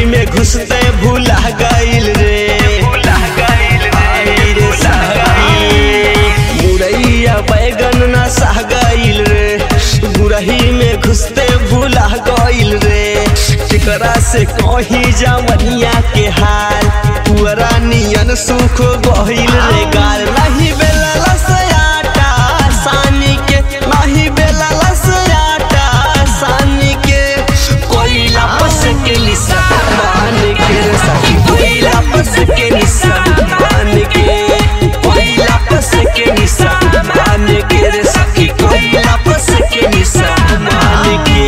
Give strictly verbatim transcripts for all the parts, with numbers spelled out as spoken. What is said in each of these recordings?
में घुसते भूला गइल रे, भूला गइल रे मुरैया बैगन ना सह गइल रे, गुरही में घुसते भूला गइल रे। केकरा से कहीं जवनिया के हाल, पुअरा नियन सुख गइल रे गाल। नहीं बेला से आटा सानी के, नहीं बेला से आटा सानी के, कोई लापस के निशा मान के सखी, कोई लापस के निशा मान के, कोई लापस के निशा मान के रे सखी, कोई लापस के निशा मान के।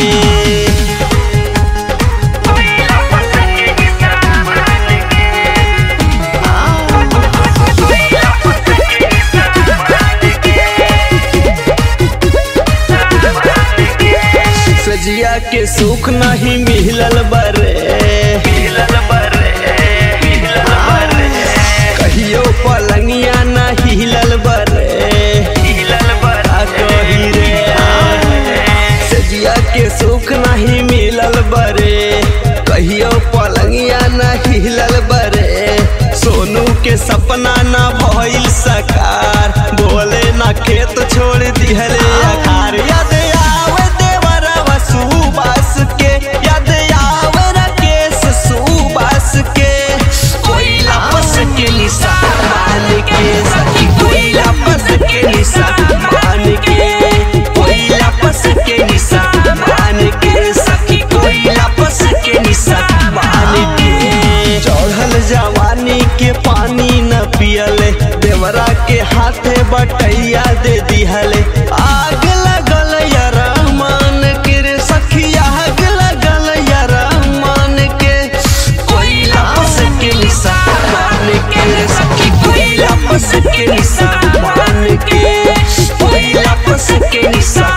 सजिया के सुख नहीं मिलल बरे, मिलल बरे, मिलल बरे, कहियो पलंगिया न हिलल बरे, हिलल बरा कही रे। सजिया के सुख नहीं मिलल बरे, कहियो पलंगिया न हिलल बरे। सोनू के सपना न भइल साकार, बोले न खेत छोड़ दिहले आकार। याद आवे देवरवा सुबास के, याद आवे राकेश सुबास के, कोई लापस के निशा मान के सखी, कोई लापस के निशा मान के, कोई लापस के निशा मान के सखी, कोई लापस के निशा मान के। चढ़ल जवानी के पानी न पियले, देवरा के हाथे बटैया दे दिहले। आग लगल यारा मान के रे सखी, आग लगल यारा मान के, कोई लापस के निशा मान के रे सखी, कोई लापस के निशा मान के, कोई लापस के निशा